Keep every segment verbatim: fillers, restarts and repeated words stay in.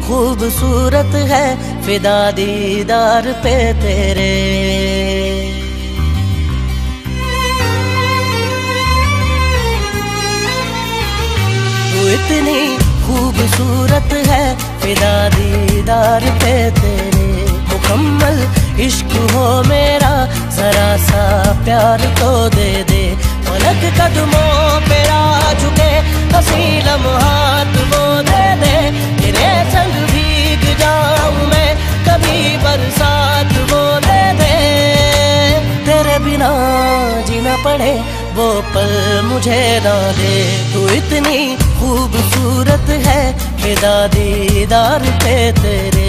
खूबसूरत है फिदा दीदार पे तेरे। तू इतनी खूबसूरत है फिदा दीदार पे तेरे। मुकम्मल इश्क हो मेरा जरा सा प्यार तो दे दे। पलक कदमों पे आ झुके हंसी लम्हात वो दे दे। तेरे संग भीग जाऊं मैं कभी बरसात वो दे दे। तेरे बिना जीना पड़े वो पल मुझे ना दे। तू इतनी खूबसूरत है फिदा दीदार पे तेरे।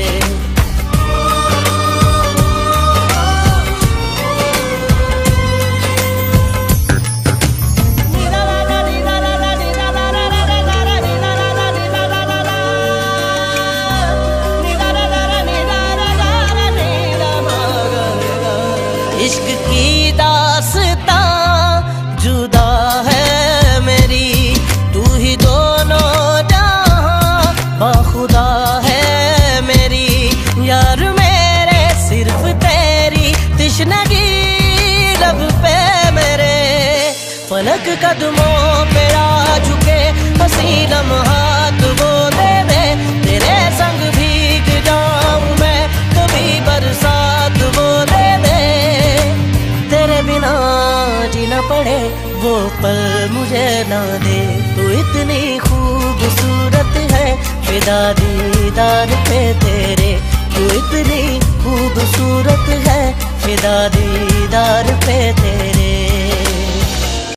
इश्क की दास्तां जुदा है मेरी, तू ही दोनों जहां बाखुदा है मेरी। यार मेरे सिर्फ तेरी तिश्नगी लब पे मेरे। फलक कदमों पे आ झुके हंसी लम्हात वो दे दे। तेरे संग भीग जाऊं मैं कभी बरसात वो दे दे। तेरे बिना जीना पड़े वो पल मुझे ना दे। तू इतनी खूबसूरत है फिदा दीदार पे तेरे। तू इतनी खूबसूरत है फिदा दीदार पे तेरे।